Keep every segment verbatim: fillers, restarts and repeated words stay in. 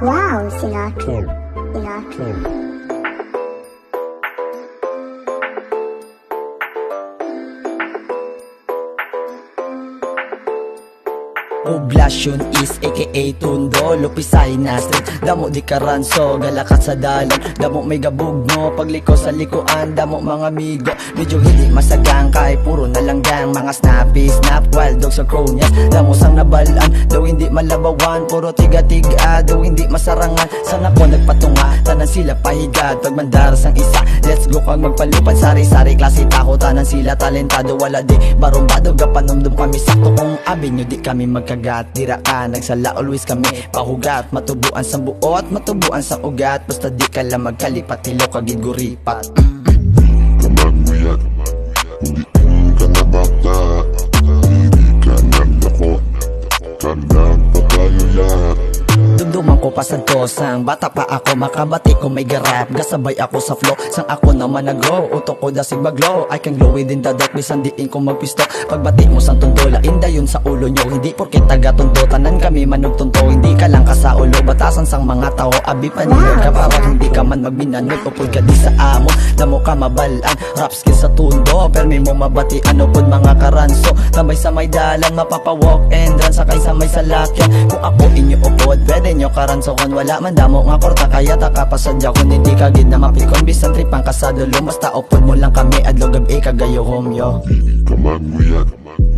Wow, Sinatra. Sinatra. Poblasyon is aka Tondo, Lupisay na street. Damo di karanso, galakat sa dalan. Damo may gabugno, pagliko sa likuan. Damo mga amigo, medyo hindi masagang. Kay puro na lang gang, mga snappy, snap, wild dogs sa cronies. Damo sang nabalaan, daw hindi malabawan. Puro tiga-tiga, daw hindi masarangan. Sang ako nagpatunga, tanan sila pahigad. Pag mandaras ang isa, let's go kang magpalupad. Sari-sari klase tako, tanan sila talentado. Wala di barumbado, gapanumdum kami sakto. Kung abin nyo di kami magkagat. Dira ka, nagsala always kami pahugat. Matubuan sa buot, matubuan sa ugat. Basta di ka lang magkalipat, hilo kagid guripat. Kamaguyat, hindi ka na bata. Hindi ka nagdako, kandang patayo yat. Dumduman ko pa sa dosang, bata pa ako, makabati ko may garap. Gasabay ako sa flow, sang ako naman nag-go. Utok ko dasig baglo, I can glow within the dark. Bisan diin ko magpisto, pagbati mo sang tundola. Inda yun sa ulo nyo, hindi porke taga-tundo. Tanan kami manugtunto, hindi ka lang ka sa ulo. Batasan sang mga tao, abi paninod ka. Para hindi ka man magminanod, upod ka di sa amo. Damo ka mabalaan, rap skill sa tundo. Permi mo mabati, ano pod mga karanso. Tambay sa may dalan, mapapawalk and run. Sakay sa may salakyan, kung ako inyo upod, pwede nyo karansokan. Wala man damo nga korta, kaya takapasadya. Kung hindi ka gid na mapikon, bisan tripang kasadulo. Basta upod mo lang kami, adlo gabi kagayo homyo. Kamaguyat,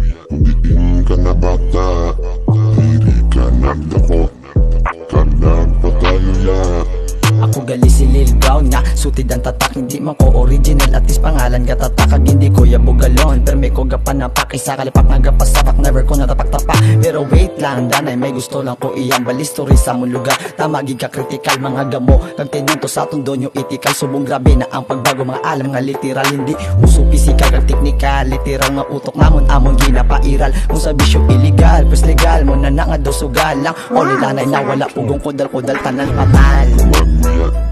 hindi ka na bata. Hindi ka nagdako, kandang patayo yat. Ako gali si Lil Brown nga, sutid ang tatak. Hindi man ko original, at least pangalan ka tatakag. Hindi ko yabugalon, pero may ko gapanapak. Isa kalipak na gapasapak, never ko natapak-tapak. Pero wait lang, danay may gusto lang ko iyang balistory sa mong lugar. Tamagi ka kritikal, mga gamo kag tinento sa tundo nyo itikal. Subong grabe na ang pagbago, mga alam nga literal. Hindi uso pisikal kag teknikal, literal nga utok namon amon ginapairal. Kung sa bisyo illegal, pres legal mo na nga dosugal lang. O nilanay na wala pugong kodal-kodal, tanan patal. Kamaguyat,